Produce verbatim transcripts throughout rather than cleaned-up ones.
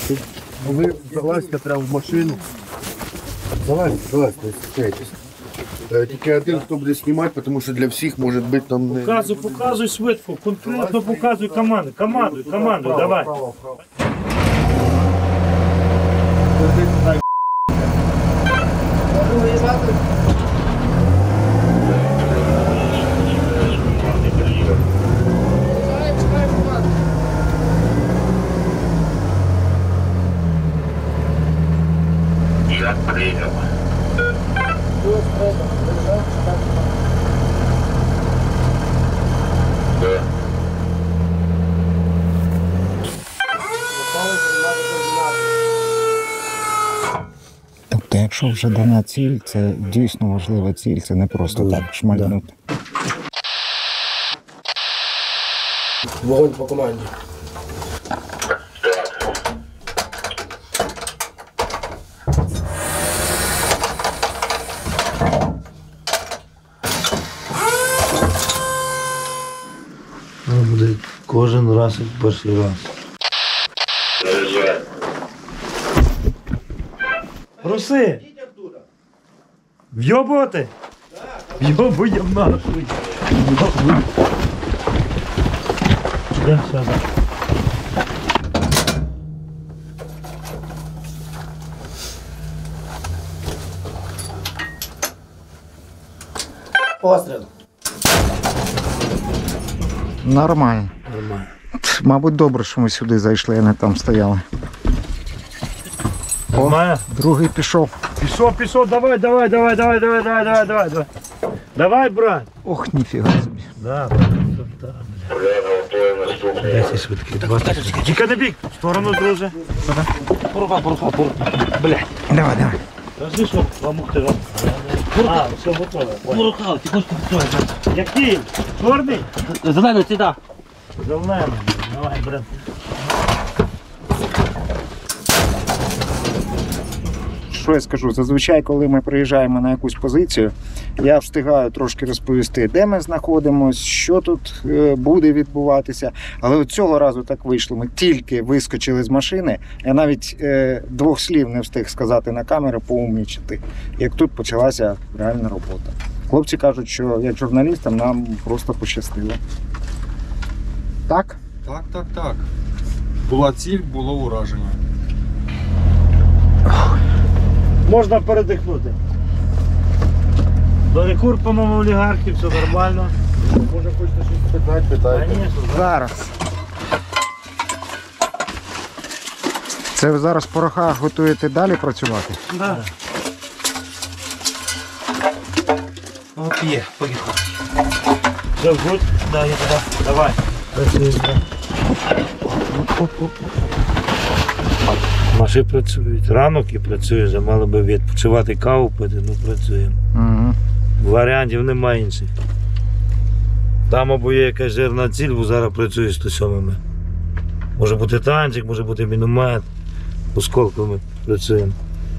Ви залазьте прямо в машину. Залазьте, залазьте, не стесняйтесь. Тільки один, хто буде знімати, тому що для всіх може бути там не... Показуй, показуй швидко, конкретно показуй команду. Команду, команду, давай. Право, право. Я принял. Да. Тобто, якщо вже дана ціль, це дійсно важлива ціль, це не просто так шмальнути. Вогонь по команді. Буде кожен раз як перший раз. Руси! В'єбувати? В'єбуєм нахуй. В'єбуєм. Йдемо сюди. Постріл. Нормально. Нормально. Мабуть, добре, що ми сюди зайшли, а не там стояли. О, Нормально? другий пішов. Пішов, пішов, давай, давай, давай, давай, давай, давай, давай, давай, давай. Давай, брат. Ох, ніфіга собі. Да, десять швидкий, двадцять швидкий. Тільки не бік, в сторону, друже. Поруха, поруха, поруха. Блядь. Давай, давай. Скажи, що вам ухти. А, все готове. Поруха, ти хочеш готовий. Який? Чорний? Зелений, сюди. Зелений. Давай, брат. Що я скажу? Зазвичай, коли ми приїжджаємо на якусь позицію, я встигаю трошки розповісти, де ми знаходимося, що тут е, буде відбуватися. Але от цього разу так вийшло. Ми тільки вискочили з машини, я навіть е, двох слів не встиг сказати на камеру, поумнічити. Як тут почалася реальна робота. Хлопці кажуть, що як журналістам нам просто пощастило. Так? Так, так, так. Була ціль, було ураження. Можна передихнути. Перекур, по-моєму, олігархів, все нормально. Може хочете щось питати, питайте. Конечно, Зараз. Це ви зараз в порохах готуєте далі працювати? да. От є, поїхав. Все, гуд? Да, я туди. Давай. Працюємо. Наші працюють. Ранок і працює, вже мали би відпочивати, каву пити, ну працюємо. Угу. Варіантів немає інших. Там або є якась жирна ціль, бо зараз працює сто сьомими. Може бути танчик, може бути міномет, осколками працюємо.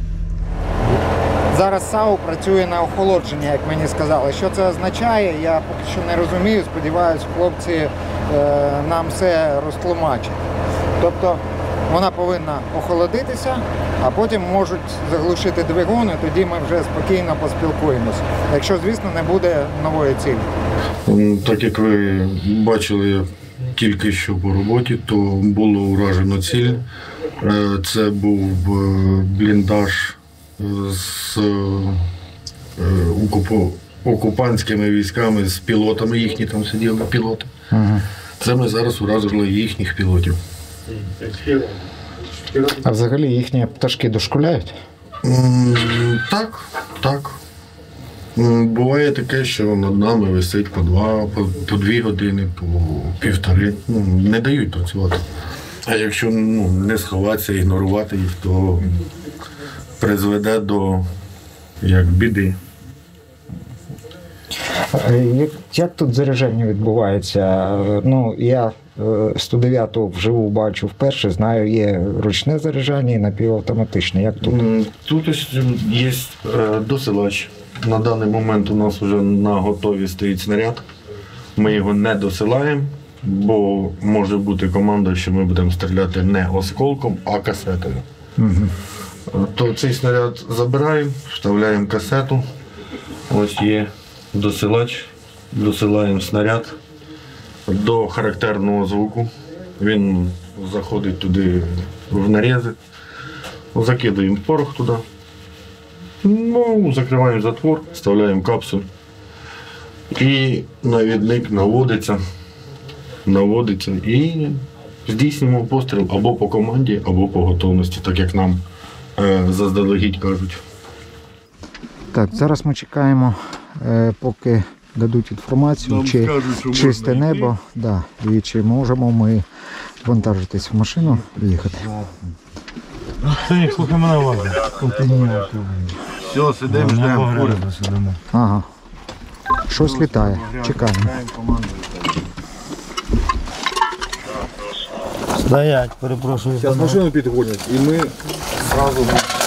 Зараз САУ працює на охолодження, як мені сказали. Що це означає, я поки що не розумію. Сподіваюсь, хлопці е, нам все розтлумачать. Тобто вона повинна охолодитися, а потім можуть заглушити двигун, і тоді ми вже спокійно поспілкуємося. Якщо, звісно, не буде нової цілі. Так як ви бачили тільки що по роботі, то було уражено ціль. Це був бліндаж з окупантськими військами, з пілотами, їхні там сиділи пілоти. Угу. Це ми зараз уразили їхніх пілотів. А взагалі їхні пташки дошкуляють? Так, так. Буває таке, що над нами висить по два, по, по дві години, по півтори. Ну, не дають працювати. А якщо ну, не сховатися, ігнорувати їх, то призведе до як біди. Як, як тут заряджання відбувається? Ну, я сто дев'яту вживу бачу вперше, знаю, є ручне заряджання і напівавтоматичне. Як тут? Тут ось є досилач. На даний момент у нас вже на готові стоїть снаряд. Ми його не досилаємо, бо може бути команда, що ми будемо стріляти не осколком, а касетою. То цей снаряд забираємо, вставляємо касету. Ось є досилач, досилаємо снаряд до характерного звуку. Він заходить туди в нарізи, закидаємо порох туди, ну, закриваємо затвор, вставляємо капсуль і навідник наводиться, наводиться і здійснюємо постріл або по команді, або по готовності, так як нам е, заздалегідь кажуть. Так, зараз ми чекаємо, е, поки дадуть інформацію, Нам чи скажуть, що чисте можна небо, да, і чи можемо ми вантажитись в машину і їхати. Ти слухай мене уважно. Все, сидимо, ждемо, куримо. сидимо. Ага. Щось літає. Чекаємо. Стоять, перепрошую. Зараз машину підгонять і ми одразу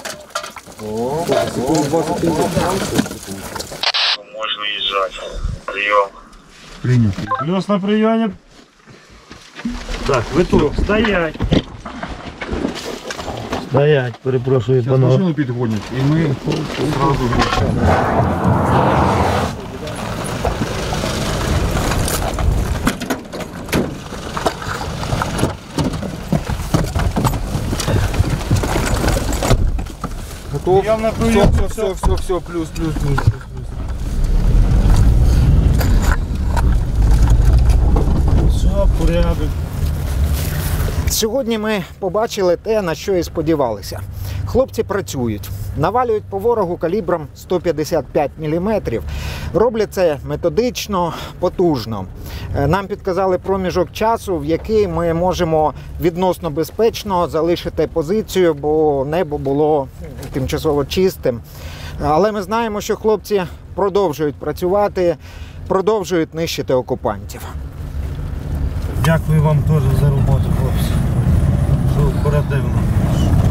Можно езжать. Прием. Плюс на прийомі. Так, ви тут. Стоять. Стоять, перепрошую, Зараз панове. машину підгонять і ми одразу готов. Я на Все, прийом. все, все, все, все, плюс, плюс, плюс. Все, порядок. Сьогодні ми побачили те, на що і сподівалися. Хлопці працюють, навалюють по ворогу калібром сто п'ятдесят п'ять міліметрів. Роблять це методично, потужно. Е, Нам підказали проміжок часу, в який ми можемо відносно безпечно залишити позицію, бо небо було тимчасово чистим. Але ми знаємо, що хлопці продовжують працювати, продовжують нищити окупантів. Дякую вам теж за роботу, хлопці. Що оперативно.